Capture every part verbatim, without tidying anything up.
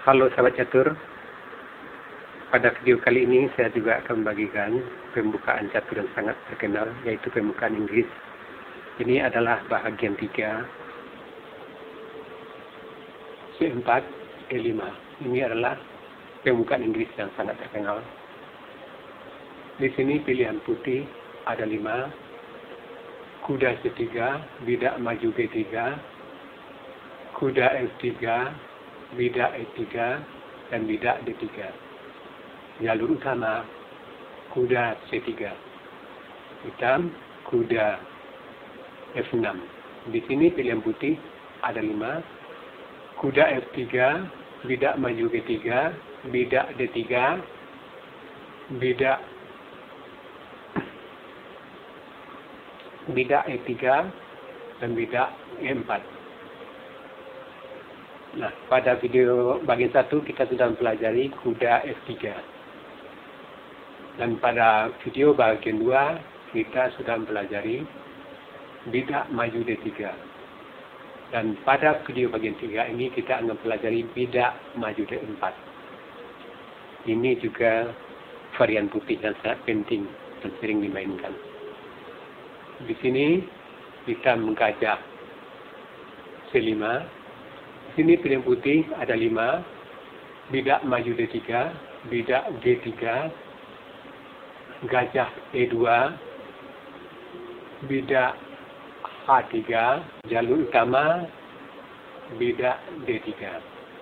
Halo sahabat catur, pada video kali ini saya juga akan membagikan pembukaan catur yang sangat terkenal, yaitu pembukaan Inggris. Ini adalah bahagian tiga, C empat, E lima. Ini adalah pembukaan Inggris yang sangat terkenal. Di sini pilihan putih ada lima, kuda C tiga, bidak maju B tiga, kuda F tiga, bidak E tiga, dan bidak D tiga. Jalur utama kuda C tiga, hitam kuda F enam. Di sini pilihan putih ada lima, kuda F tiga, bidak maju G tiga, bidak D tiga, bidak bidak E tiga, dan bidak E empat. Nah, pada video bagian satu kita sudah mempelajari kuda F tiga. Dan pada video bagian dua kita sudah mempelajari bidak maju D tiga. Dan pada video bagian tiga ini kita akan mempelajari bidak maju D empat. Ini juga varian putih yang sangat penting dan sering dimainkan. Di sini kita menggajah C lima. Di sini pilihan putih ada lima, bidak maju D tiga, bidak G tiga, gajah E dua, bidak H tiga, jalur utama bidak D tiga.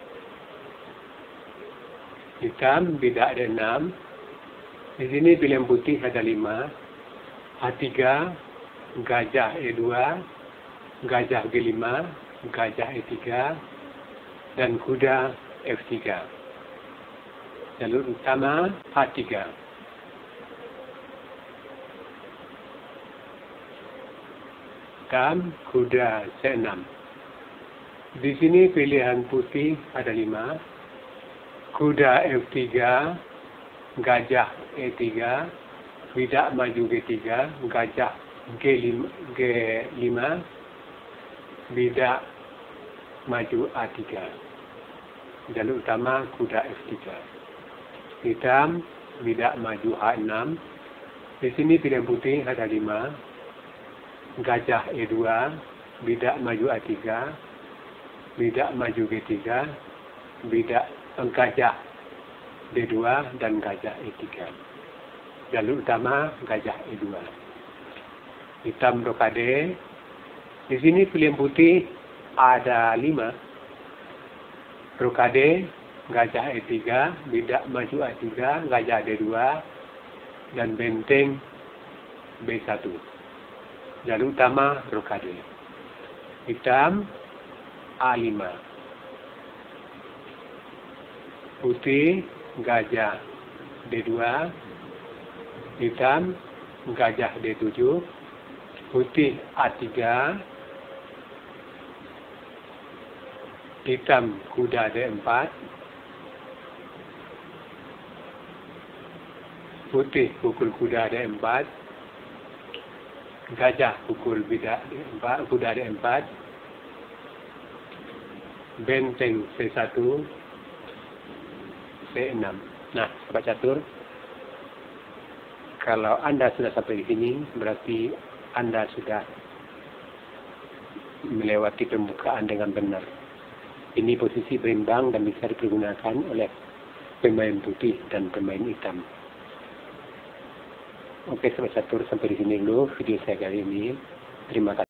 Hitam bidak D enam. Di sini pilihan putih ada lima, H tiga, gajah E dua, gajah G lima, gajah E tiga, dan kuda F tiga. Jalur utama H tiga. Hitam kuda C enam. Di sini pilihan putih ada lima, kuda F tiga, gajah E tiga, bidak maju G tiga, gajah G lima, bidak maju A tiga. Jalur utama kuda F tiga. Hitam bidak maju H enam. Di sini pilihan putih ada lima, gajah E dua, bidak maju A tiga, bidak maju G tiga, bidak gajah D dua, dan gajah E tiga. Jalur utama gajah E dua. Hitam rokade. Di sini pilihan putih ada lima, rokade, gajah E tiga, bidak maju A tiga, gajah D dua, dan benteng B satu. Jalur utama rokade. Hitam A lima. Putih gajah D dua, hitam gajah D tujuh, putih A tiga, hitam kuda D empat, putih pukul kuda D empat, gajah pukul bidak D empat, kuda D empat, benteng C satu, C enam. Nah, sahabat catur, kalau Anda sudah sampai di sini, berarti Anda sudah melewati pembukaan dengan benar. Ini posisi berimbang dan bisa dipergunakan oleh pemain putih dan pemain hitam. Oke, sahabat catur, sampai di sini dulu video saya kali ini. Terima kasih.